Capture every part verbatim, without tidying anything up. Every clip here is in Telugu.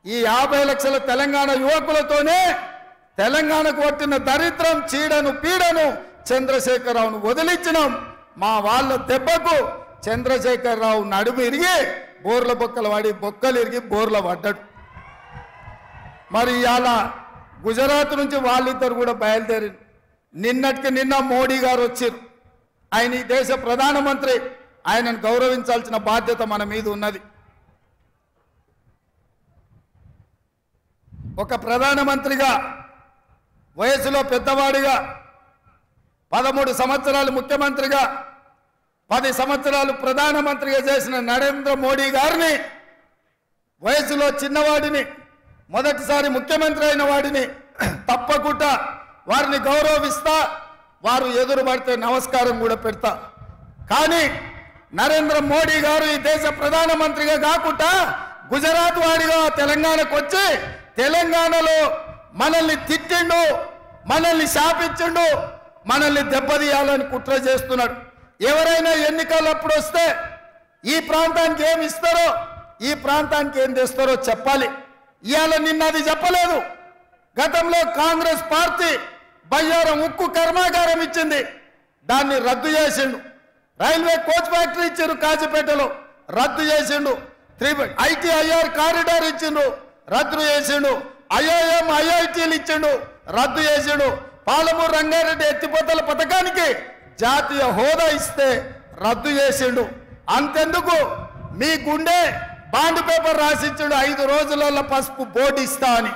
ఈ యాభై లక్షల తెలంగాణ యువకులతోనే తెలంగాణకు కొట్టిన దరిద్రం చీడను పీడను చంద్రశేఖరరావును వదిలించినాం. మా వాళ్ళ దెబ్బకు చంద్రశేఖరరావు నడుము ఇరిగి బోర్ల బొక్కలు వాడి బొక్కలు ఇరిగి బోర్ల పడ్డాడు. మరి ఇవాళ గుజరాత్ నుంచి వాళ్ళిద్దరు కూడా బయలుదేరి నిన్నటికి నిన్న మోడీ గారు వచ్చారు. ఆయన ఈ దేశ ప్రధానమంత్రి, ఆయనను గౌరవించాల్సిన బాధ్యత మన మీద ఉన్నది. ఒక ప్రధానమంత్రిగా వయసులో పెద్దవాడిగా పదమూడు సంవత్సరాలు ముఖ్యమంత్రిగా పది సంవత్సరాలు ప్రధానమంత్రిగా చేసిన నరేంద్ర మోడీ గారిని వయసులో చిన్నవాడిని మొదటిసారి ముఖ్యమంత్రి అయిన వాడిని తప్పకుండా వారిని గౌరవిస్తా, వారు ఎదురు పడితే నమస్కారం కూడా పెడతా. కానీ నరేంద్ర మోడీ గారు ఈ దేశ ప్రధానమంత్రిగా కాకుండా గుజరాత్ వాడిగా తెలంగాణకు వచ్చి తెలంగాణలో మనల్ని తిట్టిండు, మనల్ని శాపించిండు, మనల్ని దెబ్బతీయాలని కుట్ర చేస్తున్నాడు. ఎవరైనా ఎన్నికలప్పుడు వస్తే ఈ ప్రాంతానికి ఏమి ఇస్తారో, ఈ ప్రాంతానికి ఏం తెస్తారో చెప్పాలి. ఇవాళ నిన్న అది చెప్పలేదు. గతంలో కాంగ్రెస్ పార్టీ బయ్యారం ఉక్కు కర్మాగారం ఇచ్చింది, దాన్ని రద్దు చేసిండు. రైల్వే కోచ్ ఫ్యాక్టరీ ఇచ్చిండు కాజీపేటలో, రద్దు చేసిండు. త్రీ ఐటీఐఆర్ కారిడార్ ఇచ్చిండు, రద్దు చేసిండు. ఐఐఎం ఐఐటీలు ఇచ్చిండు, రద్దు చేసిండు. పాలమూరు రంగారెడ్డి ఎత్తిపోతల పథకానికి జాతీయ హోదా ఇస్తే రద్దు చేసిండు. అంతెందుకు మీ గుండె బాండ్ పేపర్ రాసిచ్చిండు, ఐదు రోజులలో పసుపు బోర్డు ఇస్తా అని.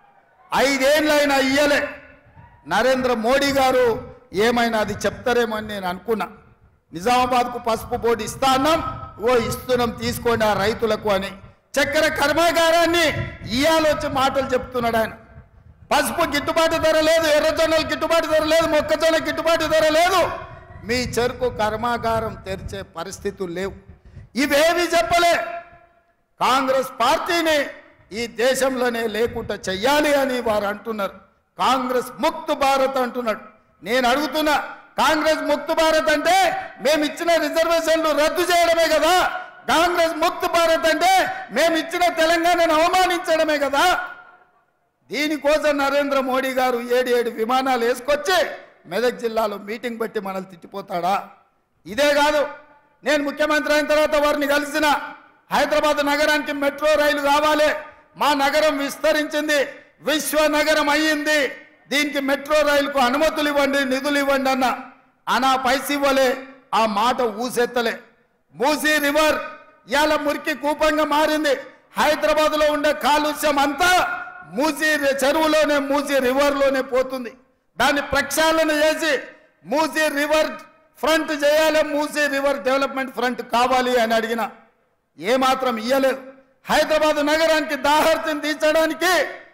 ఐదేళ్ళైనా ఇయ్యలే. నరేంద్ర మోడీ గారు ఏమైనా అది చెప్తారేమో అని నేను అనుకున్నా. నిజామాబాద్కు పసుపు బోర్డు ఇస్తా అన్నాం, ఓ ఇస్తున్నాం తీసుకోండి ఆ రైతులకు అని. చక్కెర కర్మాగారాన్ని ఇయ్యాలొచ్చి మాటలు చెప్తున్నాడు ఆయన. పసుపు గిట్టుబాటు ధర లేదు, ఎర్రజొన్నలు గిట్టుబాటు ధర లేదు, మొక్కజొన్న గిట్టుబాటు ధర లేదు. మీ చెరుకు కర్మాగారం తెరిచే పరిస్థితులు లేవు. ఇవేవి చెప్పలే. కాంగ్రెస్ పార్టీని ఈ దేశంలోనే లేకుండా చెయ్యాలి అని వారు అంటున్నారు. కాంగ్రెస్ ముక్త్ భారత్ అంటున్నాడు. నేను అడుగుతున్నా, కాంగ్రెస్ ముక్త్ భారత్ అంటే మేము ఇచ్చిన రిజర్వేషన్లు రద్దు చేయడమే కదా. కాంగ్రెస్ ముక్త్ భారత్ అంటే మేము ఇచ్చిన తెలంగాణను అవమానించడమే కదా. దీనికోసం నరేంద్ర మోడీ గారు ఏడు ఏడు విమానాలు వేసుకొచ్చి మెదక్ జిల్లాలో మీటింగ్ పెట్టి మనల్ని తిట్టిపోతాడా? ఇదే కాదు, నేను ముఖ్యమంత్రి అయిన తర్వాత వారిని కలిసిన, హైదరాబాద్ నగరానికి మెట్రో రైలు కావాలి, మా నగరం విస్తరించింది, విశ్వ నగరం అయ్యింది, దీనికి మెట్రో రైలుకు అనుమతులు ఇవ్వండి, నిధులు ఇవ్వండి అన్న. అనా పైసి ఇవ్వలే, ఆ మాట ఊసెత్తలే. మూసీ రివర్ ఇవాళ మురికి కూపంగా మారింది. హైదరాబాద్లో ఉండే కాలుష్యం అంతా మూసీ చెరువులోనే, మూసీ రివర్లోనే పోతుంది. దాన్ని ప్రక్షాళన చేసి మూసీ రివర్ ఫ్రంట్ చేయాలి, మూసీ రివర్ డెవలప్మెంట్ ఫ్రంట్ కావాలి అని అడిగిన ఏమాత్రం ఇయ్యలేదు. హైదరాబాద్ నగరానికి దాహర్తిని తీర్చడానికి